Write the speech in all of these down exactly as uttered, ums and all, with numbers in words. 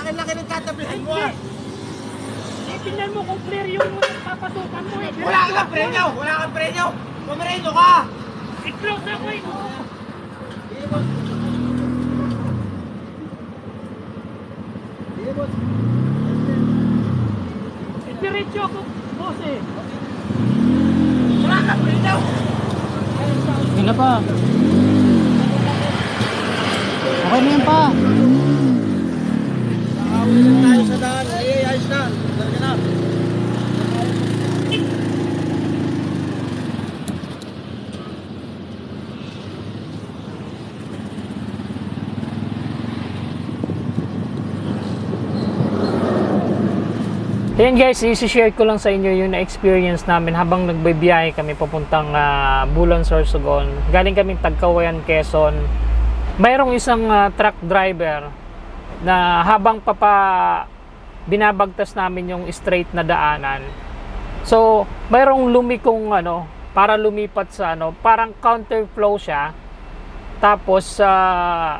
laki-laki ng tatabihan mo ah. Tingnan mo kung clear yung papasukan mo eh. Wala kang preno! Wala kang preno! Pumareno ka! I-close ako eh. Diretso ako, boss eh. Wala kang preno! Yun na pa. Okay na yan pa. Nakawin lang tayo sa daan. Ay, ayos na. Talaga na. Ayan guys, isi-share ko lang sa inyo yung na-experience namin habang nagbibiyahe kami papuntang uh, Bulan, Sorsogon. Galing kaming Tagkawayan, Quezon. Mayroong isang uh, truck driver na habang papa binabagtas namin yung straight na daanan. So, mayroong lumikong ano, para lumipat sa ano, parang counterflow siya. Tapos uh,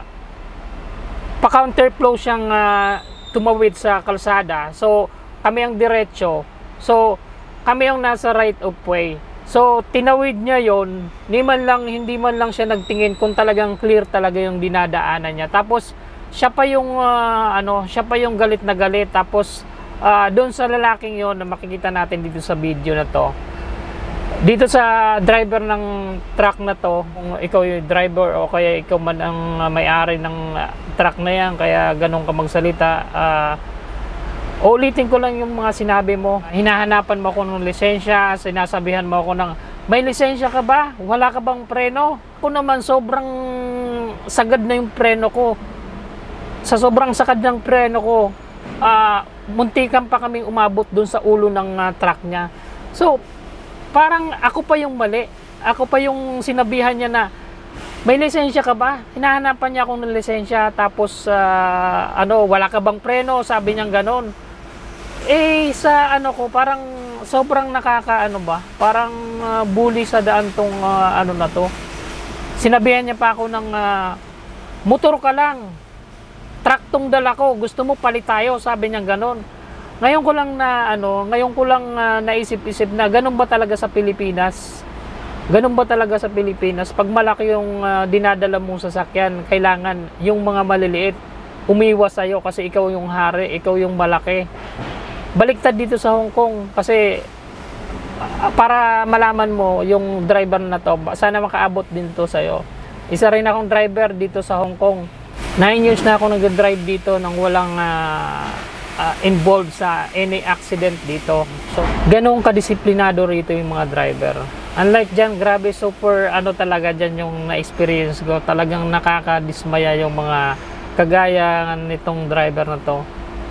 pa-counterflow siyang uh, tumawid sa kalsada. So, kami ang diretso. So, kami ang nasa right of way. So, tinawid niya yon, ni man lang, hindi man lang siya nagtingin kung talagang clear talaga yung dinadaanan niya. Tapos, siya pa yung, uh, ano, siya pa yung galit na galit. Tapos, uh, doon sa lalaking yon na makikita natin dito sa video na to. Dito sa driver ng truck na to, kung ikaw yung driver o kaya ikaw man ang uh, may-ari ng uh, truck na yan, kaya ganun ka magsalita, uh, ulitin ko lang yung mga sinabi mo. Hinahanapan mo ako ng lisensya, sinasabihan mo ako ng, may lisensya ka ba? Wala ka bang preno? Ako naman sobrang sagad na yung preno ko. Sa sobrang sagad ng preno ko, uh, muntikan pa kaming umabot dun sa ulo ng uh, truck niya. So, parang ako pa yung mali. Ako pa yung sinabihan niya na, may lisensya ka ba? Hinahanapan niya ako ng lisensya, tapos uh, ano, wala ka bang preno? Sabi niya ganon. Eh, sa ano ko, parang sobrang nakakaano ba? Parang uh, bully sa daan tong uh, ano na to. Sinabihan niya pa ako ng uh, motor ka lang. Truck tong dala ko. Gusto mo palit tayo? Sabi niya ganon. Ngayon ko lang na ano, ngayon ko lang uh, naisip-isip na ganon ba talaga sa Pilipinas? Ganon ba talaga sa Pilipinas? Pag malaki yung uh, dinadala mong sasakyan, kailangan yung mga maliliit umiwas sa'yo kasi ikaw yung hari, ikaw yung malaki. Baliktad dito sa Hong Kong kasi uh, para malaman mo yung driver na to, sana makaabot din to sa'yo. Isa rin akong driver dito sa Hong Kong. nine years na ako nag-drive dito nang walang uh, uh, involved sa any accident dito. So, ganun kadisiplinado rito yung mga driver. Unlike dyan, grabe, super ano talaga dyan yung na-experience ko. Talagang nakakadismaya yung mga kagaya nitong driver na to.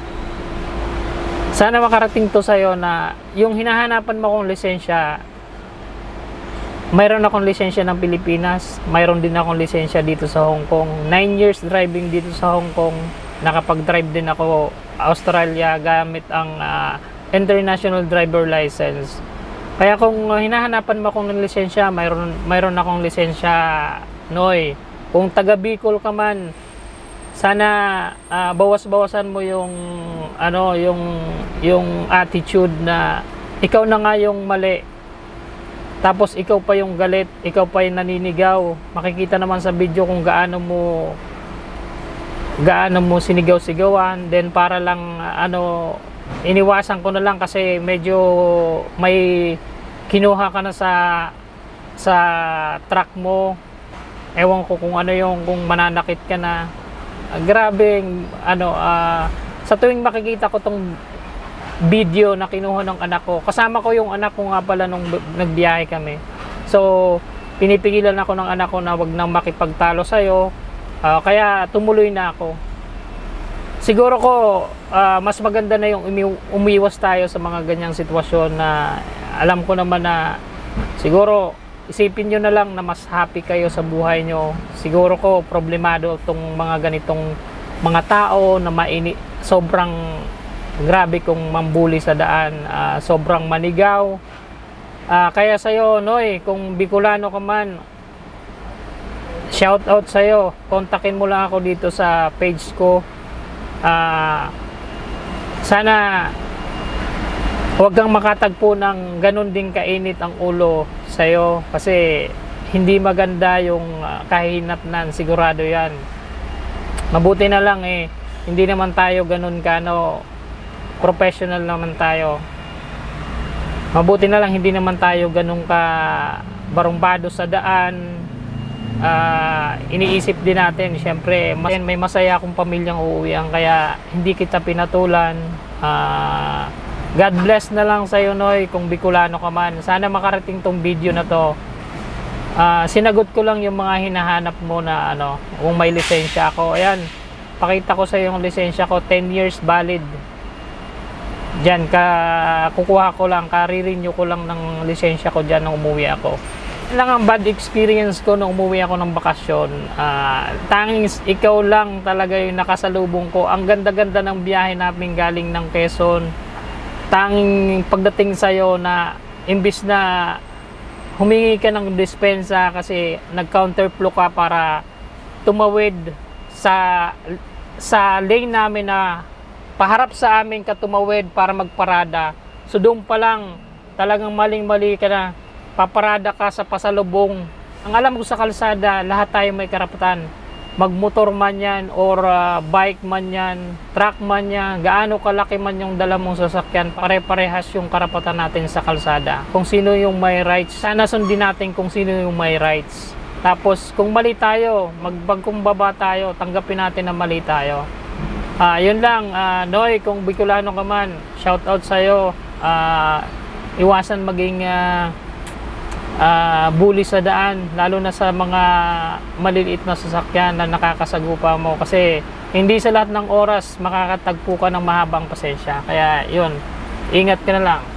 Sana makarating to sa'yo na yung hinahanapan mo kong lisensya, mayroon akong lisensya ng Pilipinas, mayroon din akong lisensya dito sa Hong Kong. nine years driving dito sa Hong Kong. Nakapag-drive din ako Australia gamit ang uh, International Driver License. Kaya kung uh, hinahanapan mo akong ng lisensya, mayroon, mayroon akong lisensya Noy. Kung taga Bicol ka man, sana uh, bawas-bawasan mo yung ano, yung yung attitude na ikaw na nga yung mali. Tapos ikaw pa yung galit, ikaw pa yung naninigaw. Makikita naman sa video kung gaano mo gaano mo sinigaw-sigawan. Then para lang ano, iniwasan ko na lang kasi medyo may kinuha ka na sa sa truck mo. Ewan ko kung ano yung kung mananakit ka na. Uh, grabe ano, uh, sa tuwing makikita ko tong video na kinuha ng anak ko, kasama ko yung anak ko nga pala nung nagbiyahe kami. So, pinipigilan ako ng anak ko na wag nang makipagtalo sa'yo. Uh, kaya tumuloy na ako. Siguro ko, uh, mas maganda na yung umi umiwas tayo sa mga ganyang sitwasyon na alam ko naman na siguro isipin nyo na lang na mas happy kayo sa buhay nyo. Siguro ko problemado itong mga ganitong mga tao na maini, sobrang grabe kung mambuli sa daan, uh, sobrang manigaw. Uh, kaya sa'yo, Noy, kung Bicolano ka man, shout out sa'yo. Kontakin mo lang ako dito sa page ko. Uh, sana huwag kang makatagpo ng ganun din kainit ang ulo sa'yo, kasi hindi maganda yung uh, kahinatnan, sigurado yan. Mabuti na lang eh, hindi naman tayo ganun kano, professional naman tayo. Mabuti na lang hindi naman tayo ganun ka barumbado sa daan. Uh, iniisip din natin, syempre may masaya akong pamilyang uuwian, kaya hindi kita pinatulan. uh, God bless na lang sa'yo, Noy, kung Bicolano ka man. Sana makarating tong video na to. Uh, sinagot ko lang yung mga hinahanap mo na ano, kung may lisensya ako. Ayan, pakita ko sa yung lisensya ko, ten years valid. Diyan, ka, kukuha ko lang, ka-renew ko lang ng lisensya ko dyan nung umuwi ako. Yan lang ang bad experience ko nung umuwi ako ng bakasyon. Uh, tanging ikaw lang talaga yung nakasalubong ko. Ang ganda-ganda ng biyahe namin galing ng Quezon. Tanging pagdating sa'yo na imbis na humingi ka ng dispensa kasi nag-counterflow ka para tumawid sa sa lane namin na paharap sa amin ka tumawid para magparada. So doon pa lang talagang maling-mali ka na, paparada ka sa pasalubong. Ang alam ko sa kalsada, lahat tayo may karapatan. Magmotor man yan or uh, bike man yan, truck man yan, gaano kalaki man yung dala mong sasakyan, pare-parehas yung karapatan natin sa kalsada. Kung sino yung may rights, sana sundin natin kung sino yung may rights. Tapos kung mali tayo, magbagkumbaba tayo, tanggapin natin na mali tayo. Uh, yun lang, uh, Noy, kung Bicolano ka man, shout out sa'yo. Uh, iwasan maging uh, Uh, bully sa daan, lalo na sa mga maliliit na sasakyan na nakakasagupa mo, kasi hindi sa lahat ng oras makakatagpo ka ng mahabang pasensya. Kaya yun, ingat ka na lang.